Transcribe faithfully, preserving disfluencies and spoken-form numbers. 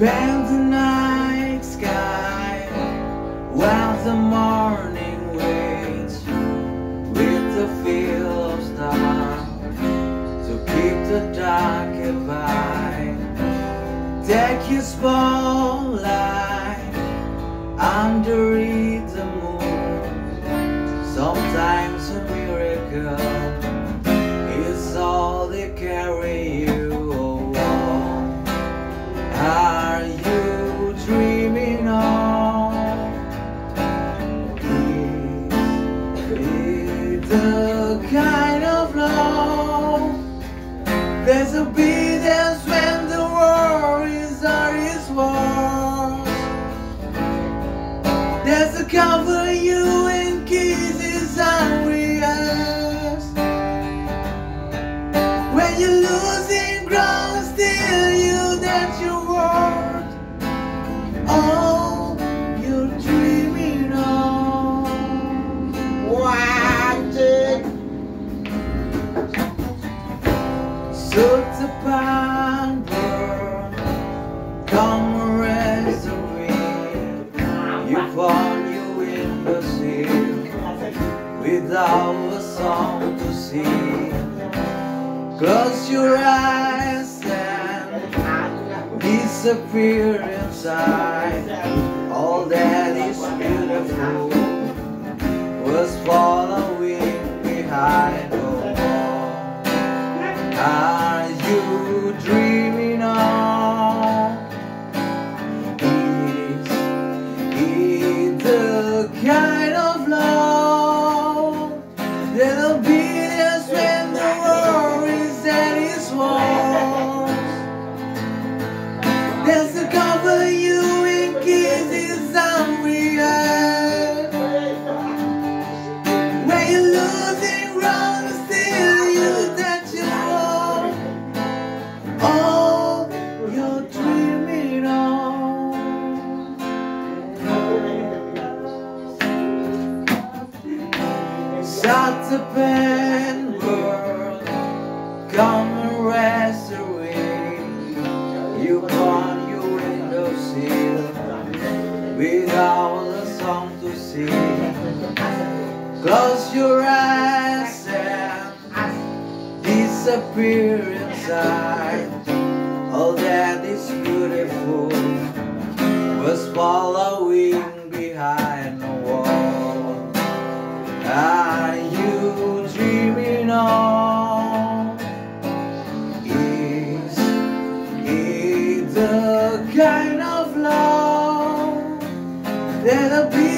Bend the night sky while the morning waits with the feel of stars to keep the dark at bay. Take your spotlight underneath the moon. Sometimes a miracle is all they carry you along. Are you dreaming on? Is the kind of love there's a bitterness when the worries are his words. There's a cover you in kisses unreal. When you're losing ground, still you that your word. Oh, you're dreaming on. Watch it. So the pan burn, come rest the wind. You found you in the sea without a song to sing. Close your eyes and disappear inside. All that is beautiful was following behind the wall. Are you dreaming on? Is it the kind of love that'll be there when the world is at its walls? There's a cover you in kisses unreal. When you're losing ground, still you that you want. Oh, you're dreaming on. Such a pen world, come and rest away. You on your windowsill without a song to sing. Close your eyes and disappear inside. All that is beautiful was following behind the wall. Are you dreaming on? Is it the kind of love that'll be